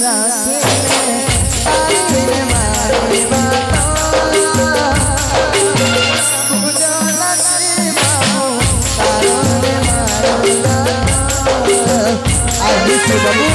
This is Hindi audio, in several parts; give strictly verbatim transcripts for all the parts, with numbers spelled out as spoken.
राखे तारे मारे बाबा पूजा लक्ष्मी बाबू तारो ने मारो आदि से बाबू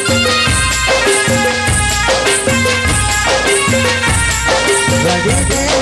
Ready?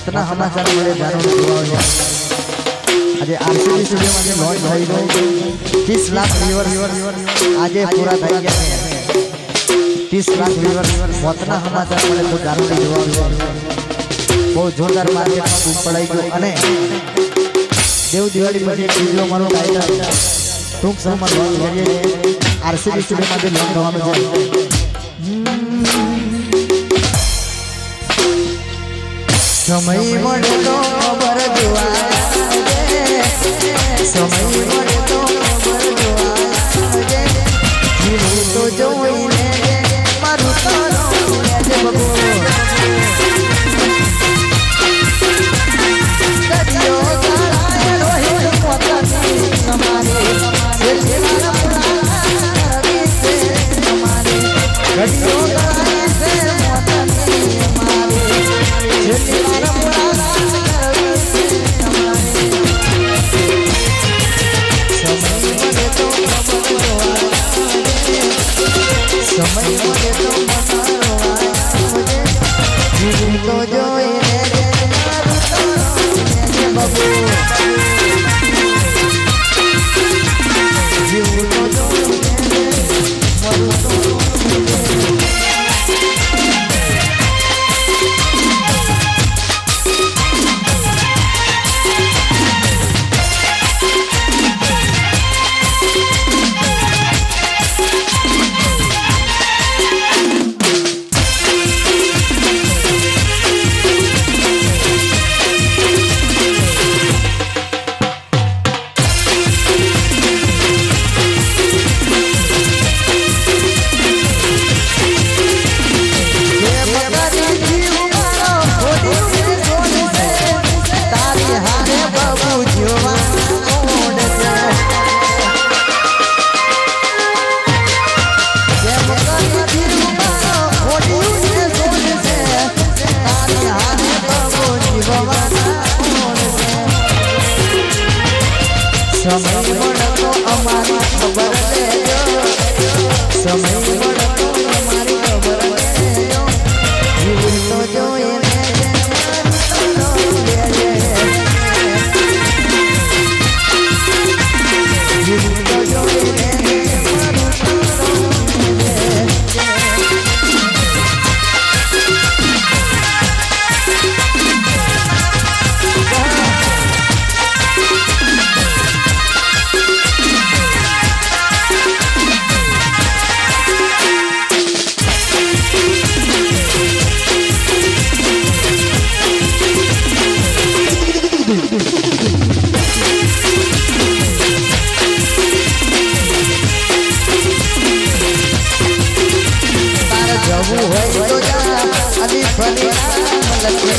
મોતના સમાચાર મળે જાણવા જોવા આજે આરસીબી સ્ટુડિયોમાં લોન્ચ થઈ ગયું तीस लाख व्यूअर આજે પૂરા થઈ ગયા છે तीस लाख व्यूअर મોતના સમાચાર મળે તો જાણવા જોવા બહુ જોરદાર માર્કેટમાં બૂમ પડાઈ ગયો અને દેવ દિવાળી પછી બીજો મારો ટાઈટલ ટૂંક સમયમાં લોન્ચ કરીએ છીએ આરસીબી સ્ટુડિયોમાં લોન્ચ થવાનું છે समय मोड़े तो खबर दुआ समय मोड़े तो खबर दुआ जीवू तो जोईने मारू तो रोए जे बबू कदियो गाए रोहित पोतानी हमारे दिलवाना पुराना रवि से हमारे कदियो गाए से पोतानी हमारे दिलवाना पुराना रवि से हमारे समय मोड़े तो खबर दुआ समय मोड़े तो खबर दुआ जीवू तो जोईने मारू तो रोए जे बबू जीवू तो जोईने मारू तो समय मोड़ा तो हमारी खबर ले जो समय मोड़ा तो हमारी खबर ले जो जीवू तो जोईने मारू तो रोए जीवू तो जोईने मारू तो रोए जबू है तो जा अली फनी मलकी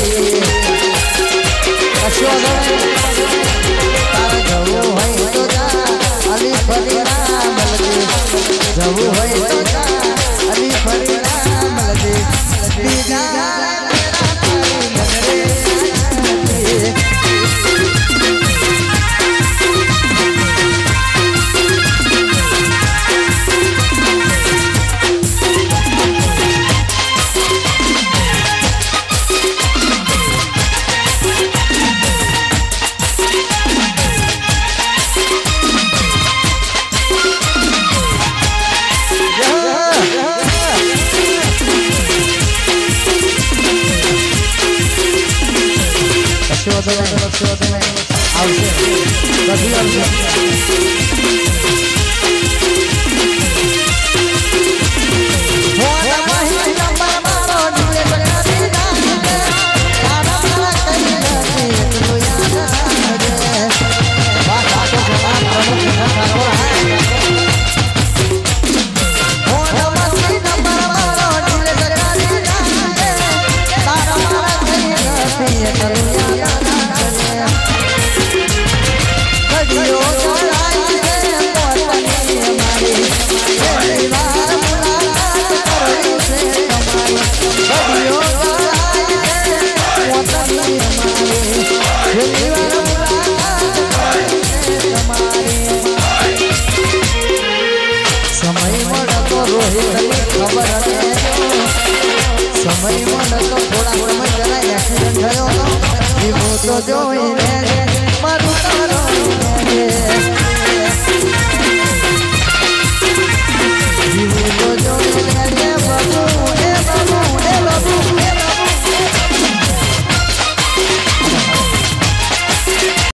अशोक तारा जबू है तो जा अली फनी मलकी जबू है तो जा अली फनी मलकी तीजा नगरे समय मन तो थोड़ा समय जरा એક્સિડન્ટ થયો એ તો જોઈને મારું તારો